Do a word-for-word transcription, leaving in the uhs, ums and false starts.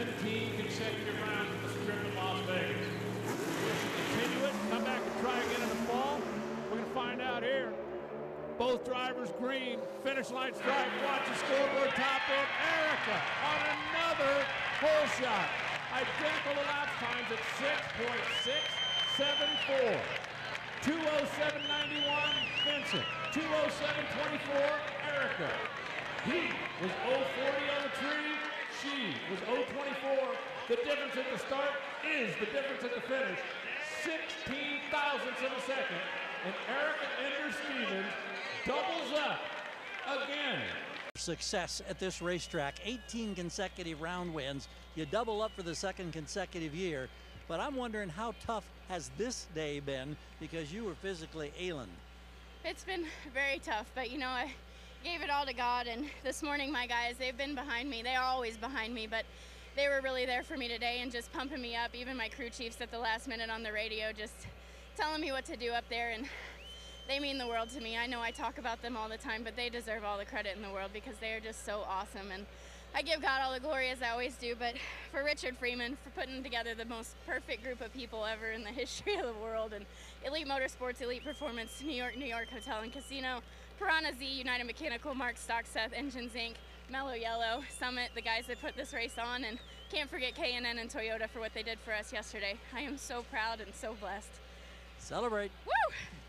seventeen consecutive rounds at the Strip in Las Vegas. Continue it, come back and try again in the fall. We're going to find out here. Both drivers green, finish line strike, watch the scoreboard, top rope, Erica on another hole shot. Identical to lap times at six point six seven four. two oh seven ninety-one, Vincent. two oh seven twenty-four, Erica. He was oh forty on the tree, she was oh twenty-four. The difference at the start is the difference at the finish. sixteen thousandths of a second. And Erica Ender-Stevens doubles up again. Success at this racetrack, eighteen consecutive round wins. You double up for the second consecutive year. But I'm wondering how tough has this day been because you were physically ailing? It's been very tough, but you know, I gave it all to God, and this morning my guys, they've been behind me. They are always behind me, but they were really there for me today and just pumping me up. Even my crew chiefs at the last minute on the radio just telling me what to do up there, and they mean the world to me. I know I talk about them all the time, but they deserve all the credit in the world because they are just so awesome. And I give God all the glory, as I always do, but for Richard Freeman for putting together the most perfect group of people ever in the history of the world, and Elite Motorsports, Elite Performance, New York, New York Hotel and Casino, Piranha Z, United Mechanical, Mark Stock, Seth, Engines Incorporated, Mellow Yellow, Summit, the guys that put this race on, and can't forget K and N and Toyota for what they did for us yesterday. I am so proud and so blessed. Celebrate. Woo!